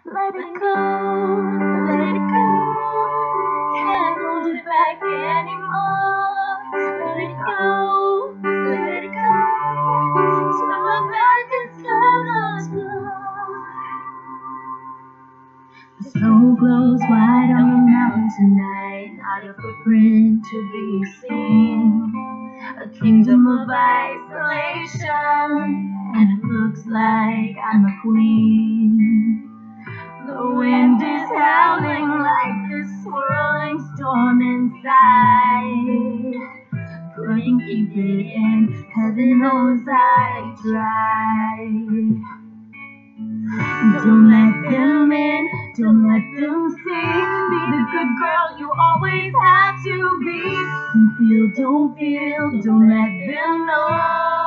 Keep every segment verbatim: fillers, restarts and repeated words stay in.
Let it go, let it go. Can't hold it back anymore. Let it go, let it go. Turn my back and turn the floor. The snow glows white on the mountain tonight, not a footprint to be seen. A kingdom of isolation, and it looks like I'm a queen. The wind is howling like this swirling storm inside. Couldn't keep it in, heaven knows I tried. Don't let them in, don't let them see. Be the good girl you always have to be. Don't feel, don't feel, don't let them know.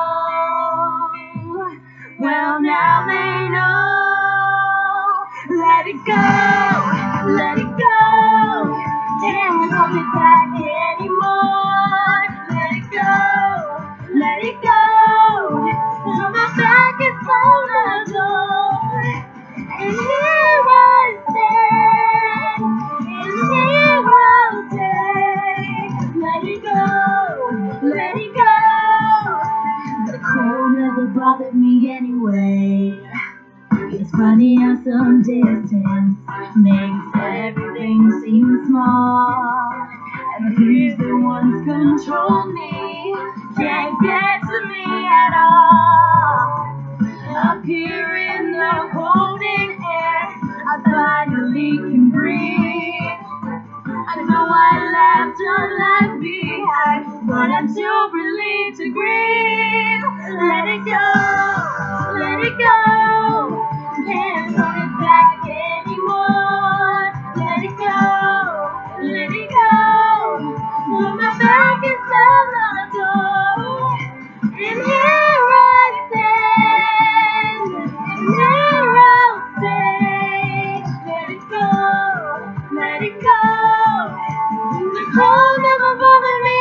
Well, now they know. Let it go, let it go. Can't hold it back anymore. Let it go, let it go. Turn my back and close the door. And here I stand, and here I'll stay. Let it go, let it go. The cold never bothered me anyway. It's funny how some distance makes everything seem small. And the fears that once controlled me can't get to me at all. Up here in the golden air, I finally can breathe. I know I left a life behind, but I'm too relieved to grieve. Let it go, let it go. Can't hold it back anymore. Let it go, let it go. Put my back and slam the door. And here I stand, and here I'll stay. Let it go, let it go. The cold never bothered me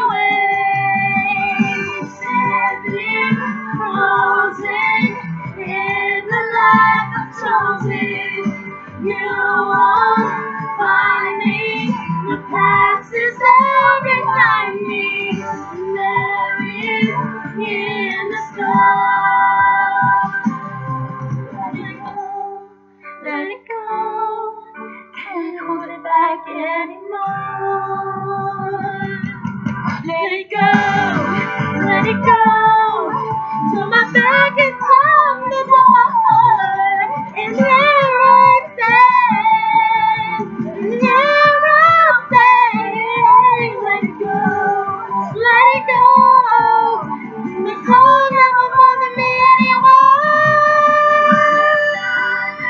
anyway. Standing frozen in the life I've chosen. You won't find me. The past is there behind me. And there is in the sky. Let it go, let it go. Can't hold it back anymore. Let it go, let it go. Turn my back and close the door. And here I stand, and here I'll stay. Let it go, let it go. The cold never bothered me anymore.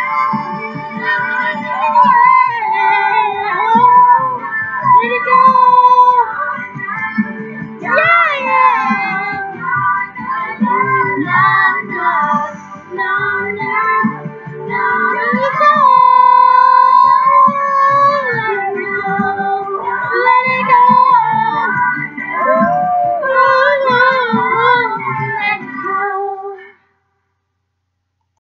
Let it go.